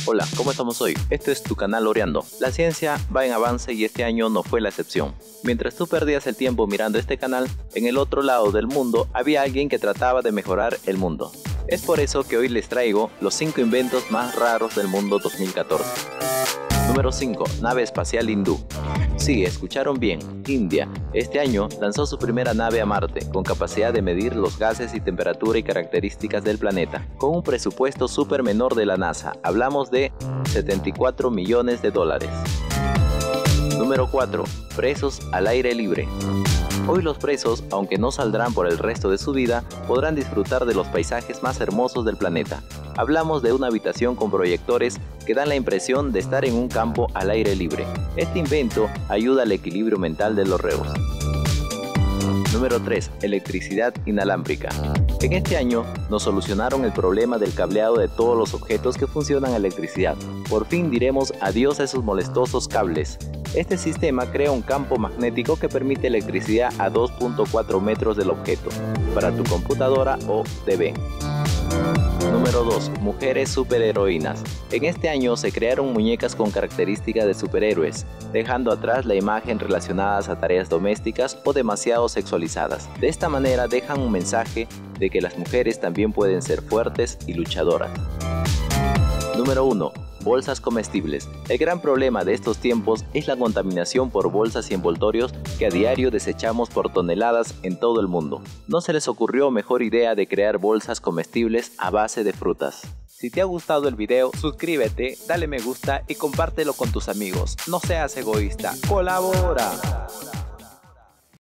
Hola, ¿cómo estamos hoy? Este es tu canal Oreando. La ciencia va en avance y este año no fue la excepción. Mientras tú perdías el tiempo mirando este canal, en el otro lado del mundo había alguien que trataba de mejorar el mundo. Es por eso que hoy les traigo los 5 inventos más raros del mundo 2014. Número 5. Nave espacial hindú. Sí, escucharon bien, India, este año lanzó su primera nave a Marte, con capacidad de medir los gases y temperatura y características del planeta, con un presupuesto súper menor de la NASA, hablamos de $74 millones. Número 4. Presos al aire libre. Hoy los presos, aunque no saldrán por el resto de su vida, podrán disfrutar de los paisajes más hermosos del planeta. Hablamos de una habitación con proyectores que dan la impresión de estar en un campo al aire libre. Este invento ayuda al equilibrio mental de los reos. Número 3. Electricidad inalámbrica. En este año nos solucionaron el problema del cableado de todos los objetos que funcionan a electricidad. Por fin diremos adiós a esos molestosos cables. Este sistema crea un campo magnético que permite electricidad a 2.4 metros del objeto, para tu computadora o TV. Número 2. Mujeres superheroínas. En este año se crearon muñecas con características de superhéroes, dejando atrás la imagen relacionadas a tareas domésticas o demasiado sexualizadas. De esta manera dejan un mensaje de que las mujeres también pueden ser fuertes y luchadoras. Número 1. Bolsas comestibles. El gran problema de estos tiempos es la contaminación por bolsas y envoltorios que a diario desechamos por toneladas en todo el mundo. ¿No se les ocurrió mejor idea de crear bolsas comestibles a base de frutas? Si te ha gustado el video, suscríbete, dale me gusta y compártelo con tus amigos. No seas egoísta, colabora.